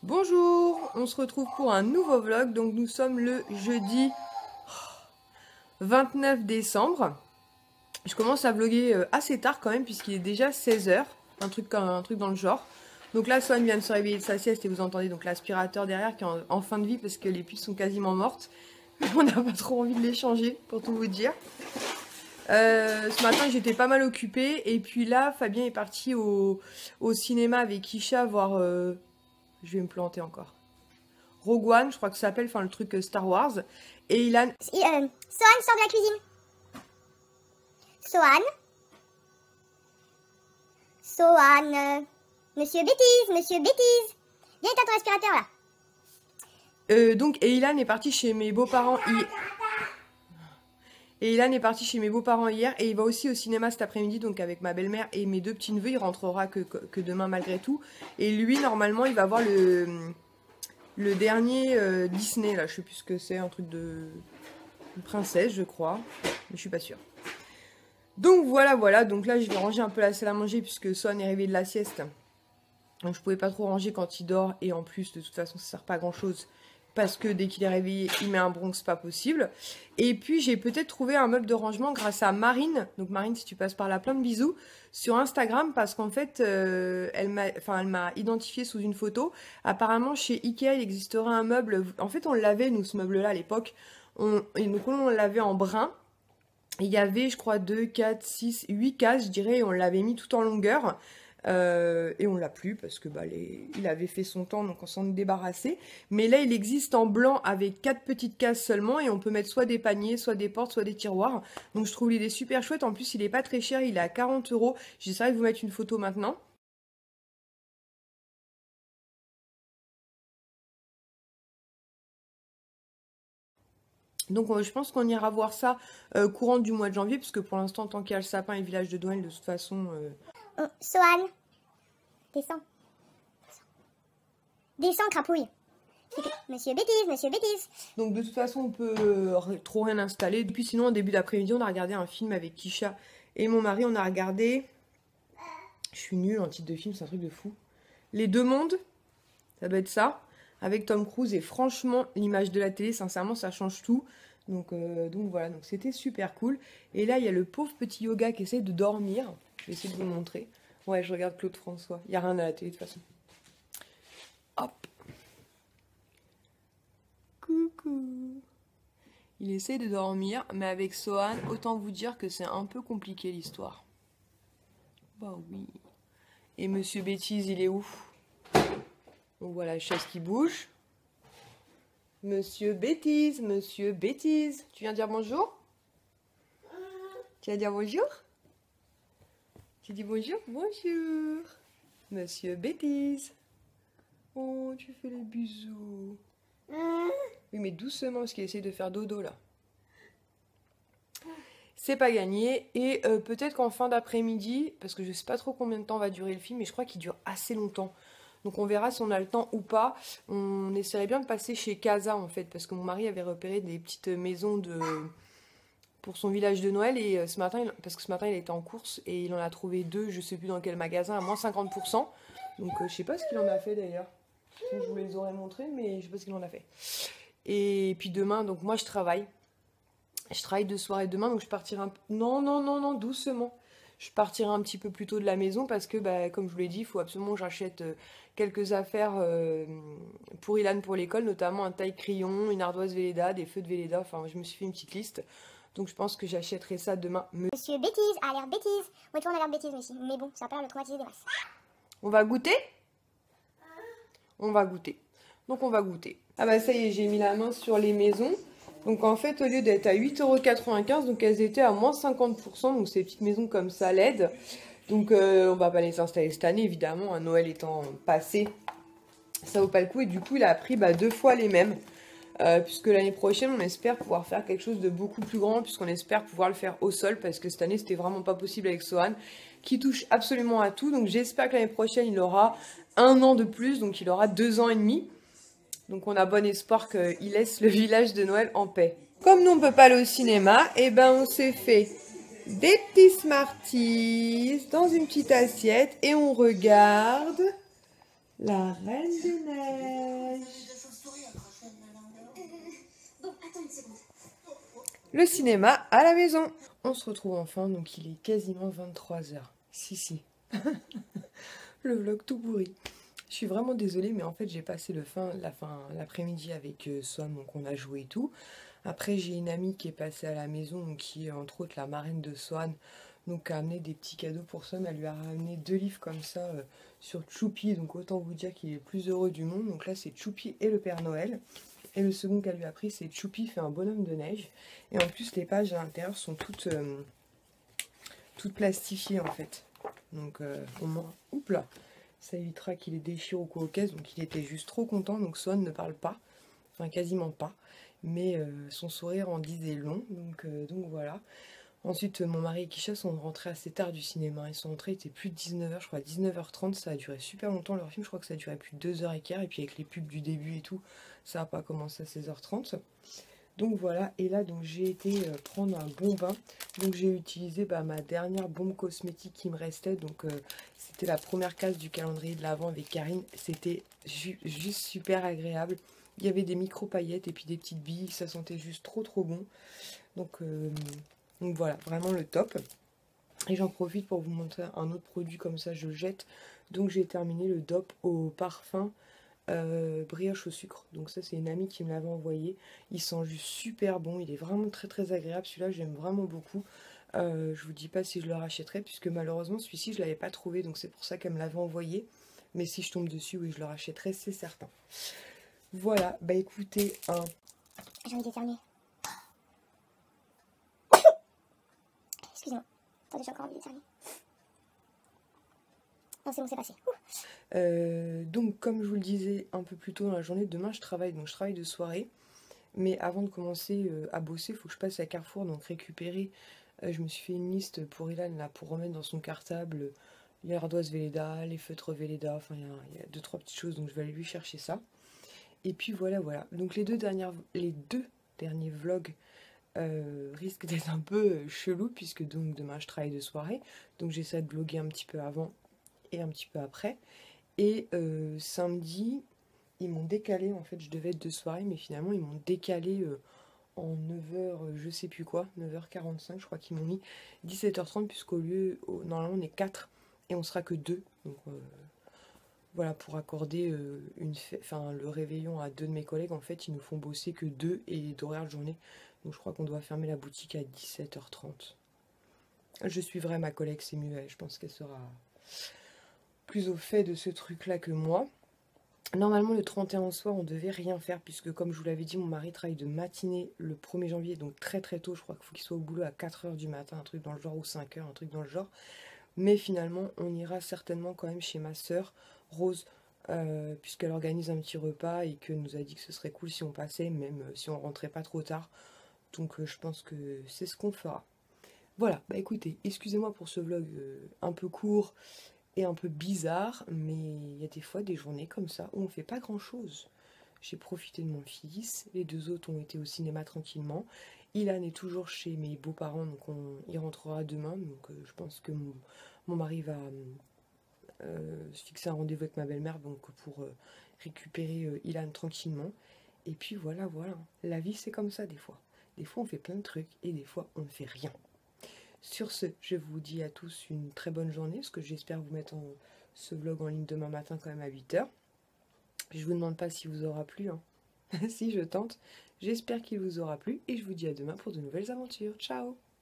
Bonjour, on se retrouve pour un nouveau vlog. Donc nous sommes le jeudi 29 décembre. Je commence à vlogger assez tard quand même puisqu'il est déjà 16 h, un truc dans le genre. Donc là, Swan vient de se réveiller de sa sieste et vous entendez donc l'aspirateur derrière qui est en fin de vie parce que les puces sont quasiment mortes. On n'a pas trop envie de les changer pour tout vous dire. Ce matin j'étais pas mal occupée et puis là Fabien est parti au cinéma avec Kisha voir... je vais me planter encore. Rogue One, je crois que ça s'appelle, enfin le truc Star Wars. Et Ilan... Sohan sort de la cuisine. Sohan, monsieur bêtise. Viens éteindre ton aspirateur là. Donc, et Ilan est parti chez mes beaux-parents hier. Et Ilan est parti chez mes beaux-parents hier et il va aussi au cinéma cet après-midi, donc avec ma belle-mère et mes deux petits-neveux. Il rentrera que demain malgré tout. Et lui, normalement, il va voir le dernier Disney, là, je sais plus ce que c'est, un truc de une princesse, je crois, mais je suis pas sûre. Donc voilà, donc là, je vais ranger un peu la salle à manger puisque Son est réveillé de la sieste. Donc je pouvais pas trop ranger quand il dort et en plus, de toute façon, ça sert pas à grand-chose. Parce que dès qu'il est réveillé, il met un Bronx, pas possible. Et puis, j'ai peut-être trouvé un meuble de rangement grâce à Marine. Donc, Marine, si tu passes par là, plein de bisous. Sur Instagram, parce qu'en fait, elle m'a identifié sous une photo. Apparemment, chez Ikea, il existerait un meuble. En fait, on l'avait, nous, ce meuble-là, à l'époque. Et donc, on l'avait en brun. Il y avait, je crois, 2, 4, 6, 8 cases, je dirais. Et on l'avait mis tout en longueur. Et on l'a plus parce que il avait fait son temps, donc on s'en est débarrassé. Mais là, il existe en blanc avec 4 petites cases seulement et on peut mettre soit des paniers, soit des portes, soit des tiroirs. Donc je trouve l'idée super chouette. En plus, il est pas très cher, il est à 40 €. J'essaierai de vous mettre une photo maintenant. Donc je pense qu'on ira voir ça courant du mois de janvier, parce que pour l'instant, tant qu'il y a le sapin et le village de Noël, de toute façon... Sohan, descends. Descends, crapouille. Monsieur bêtise. Donc de toute façon, on peut trop rien installer. Depuis sinon, en début d'après-midi, on a regardé un film avec Kisha et mon mari. On a regardé... Je suis nulle en titre de film, c'est un truc de fou. Les Deux Mondes, ça doit être ça, avec Tom Cruise. Et franchement, l'image de la télé, sincèrement, ça change tout. Donc voilà, donc c'était super cool. Et là, il y a le pauvre petit yoga qui essaie de dormir. Je vais essayer de vous montrer. Ouais, je regarde Claude François. Il n'y a rien à la télé de toute façon. Hop. Coucou. Il essaie de dormir, mais avec Sohan, autant vous dire que c'est un peu compliqué l'histoire. Bah oui. Et Monsieur Bêtise, il est où? Donc voilà, la chaise qui bouge. Monsieur Bêtise. Tu viens dire bonjour? Tu viens dire bonjour? Tu dis bonjour? Bonjour. Monsieur Bêtise. Oh, tu fais les bisous. Oui, mais doucement, parce qu'il essaie de faire dodo, là. C'est pas gagné. Et peut-être qu'en fin d'après-midi, parce que je sais pas trop combien de temps va durer le film, mais je crois qu'il dure assez longtemps. Donc on verra si on a le temps ou pas. On essaierait bien de passer chez Casa, en fait, parce que mon mari avait repéré des petites maisons pour son village de Noël. Et ce matin, parce que ce matin, il était en course et il en a trouvé 2, je sais plus dans quel magasin, à moins 50%. Donc je sais pas ce qu'il en a fait d'ailleurs. Je vous les aurais montrés, mais je sais pas ce qu'il en a fait. Et puis demain, donc moi je travaille. Je travaille de soirée demain, donc je partirai un peu... Non, doucement. Je partirai un petit peu plus tôt de la maison parce que, comme je vous l'ai dit, il faut absolument que j'achète quelques affaires pour Ilan pour l'école, notamment un taille-crayon, une ardoise Velleda, des feux de Velleda. Enfin, je me suis fait une petite liste. Donc je pense que j'achèterai ça demain. Monsieur bêtise, a l'air bêtise. Oui, tout le monde a l'air bêtise aussi. Mais bon, ça va pas le traumatiser des masses. On va goûter? On va goûter. Donc on va goûter. Ah bah ça y est, j'ai mis la main sur les maisons. Donc en fait, au lieu d'être à 8,95 €, donc elles étaient à moins 50%. Donc ces petites maisons comme ça LED. Donc on va pas les installer cette année, évidemment. Un Noël étant passé, ça vaut pas le coup. Et du coup, il a pris 2 fois les mêmes. Puisque l'année prochaine, on espère pouvoir faire quelque chose de beaucoup plus grand. Puisqu'on espère pouvoir le faire au sol. Parce que cette année, c'était vraiment pas possible avec Sohan, qui touche absolument à tout. Donc j'espère que l'année prochaine, il aura 1 an de plus. Donc il aura 2 ans et demi. Donc on a bon espoir qu'il laisse le village de Noël en paix. Comme nous on peut pas aller au cinéma, et ben on s'est fait des petits Smarties dans une petite assiette et on regarde La Reine des Neiges. Le cinéma à la maison. On se retrouve enfin, donc il est quasiment 23h. Si. Le vlog tout pourri. Je suis vraiment désolée, mais en fait j'ai passé l'après-midi avec Swan, donc on a joué et tout. Après j'ai une amie qui est passée à la maison, donc, qui est entre autres la marraine de Swan, donc a amené des petits cadeaux pour Swan. Elle lui a ramené 2 livres comme ça sur Choupi, donc autant vous dire qu'il est le plus heureux du monde. Donc là c'est Choupi et le Père Noël. Et le second qu'elle lui a pris, c'est Choupi fait un bonhomme de neige. Et en plus les pages à l'intérieur sont toutes plastifiées en fait. Donc au moins, oups là, ça évitera qu'il les déchire ou quoi aux caisses. Donc il était juste trop content. Donc Swan ne parle pas, enfin quasiment pas, mais son sourire en disait long. Donc voilà. Ensuite mon mari et Kisha sont rentrés assez tard du cinéma. Ils sont rentrés, il était plus de 19h, je crois 19h30. Ça a duré super longtemps leur film, je crois que ça a duré plus de 2h15. Et puis avec les pubs du début et tout, ça n'a pas commencé à 16h30. Donc voilà, et là donc j'ai été prendre un bon bain. Donc j'ai utilisé ma dernière bombe cosmétique qui me restait. Donc c'était la première case du calendrier de l'Avent avec Karine. C'était juste super agréable. Il y avait des micro paillettes et puis des petites billes. Ça sentait juste trop bon. Donc voilà, vraiment le top. Et j'en profite pour vous montrer un autre produit comme ça, je le jette. Donc j'ai terminé le DOP au parfum brioche au sucre. Donc ça c'est une amie qui me l'avait envoyé. Il sent juste super bon, il est vraiment très agréable. Celui-là j'aime vraiment beaucoup. Je vous dis pas si je le rachèterai puisque malheureusement celui-ci je l'avais pas trouvé, donc c'est pour ça qu'elle me l'avait envoyé. Mais si je tombe dessus, oui je le rachèterai, c'est certain. Voilà, bah écoutez, J'ai envie d'éternuer. Excusez-moi. Attendez, j'ai encore envie d'éternuer. Non, c'est bon, c'est passé. donc comme je vous le disais un peu plus tôt dans la journée, demain je travaille, donc je travaille de soirée. Mais avant de commencer à bosser, il faut que je passe à Carrefour, donc récupérer. Je me suis fait une liste pour Ilan, là, pour remettre dans son cartable les ardoises Velleda, les feutres Velleda, enfin il y a 2-3 petites choses, donc je vais aller lui chercher ça. Et puis voilà. Donc les deux derniers vlogs risquent d'être un peu chelous, puisque donc demain je travaille de soirée, donc j'essaie de vlogger un petit peu avant et un petit peu après. Et samedi, ils m'ont décalé, en fait je devais être de soirée, mais finalement ils m'ont décalé en 9h, je sais plus quoi, 9h45, je crois qu'ils m'ont mis 17h30, puisqu'au lieu, normalement on est 4 et on sera que 2. Donc voilà, pour accorder le réveillon à 2 de mes collègues, en fait ils nous font bosser que 2 et d'horaire de journée. Donc je crois qu'on doit fermer la boutique à 17h30. Je suivrai ma collègue, c'est mieux, je pense qu'elle sera plus au fait de ce truc-là que moi. Normalement, le 31 au soir, on devait rien faire, puisque comme je vous l'avais dit, mon mari travaille de matinée le 1er janvier, donc très tôt. Je crois qu'il faut qu'il soit au boulot à 4h du matin, un truc dans le genre, ou 5h, un truc dans le genre. Mais finalement, on ira certainement quand même chez ma sœur, Rose, puisqu'elle organise un petit repas et que nous a dit que ce serait cool si on passait, même si on rentrait pas trop tard. Donc je pense que c'est ce qu'on fera. Voilà, bah écoutez, excusez-moi pour ce vlog un peu court et un peu bizarre, mais il y a des fois des journées comme ça où on fait pas grand chose. J'ai profité de mon fils, les 2 autres ont été au cinéma tranquillement. Ilan est toujours chez mes beaux-parents, donc il rentrera demain. Donc je pense que mon mari va se fixer un rendez-vous avec ma belle-mère, donc pour récupérer Ilan tranquillement. Et puis voilà. La vie c'est comme ça des fois. Des fois on fait plein de trucs et des fois on ne fait rien. Sur ce, je vous dis à tous une très bonne journée, parce que j'espère vous mettre ce vlog en ligne demain matin quand même à 8h. Je vous demande pas si vous aura plu, hein. Si je tente, j'espère qu'il vous aura plu et je vous dis à demain pour de nouvelles aventures. Ciao!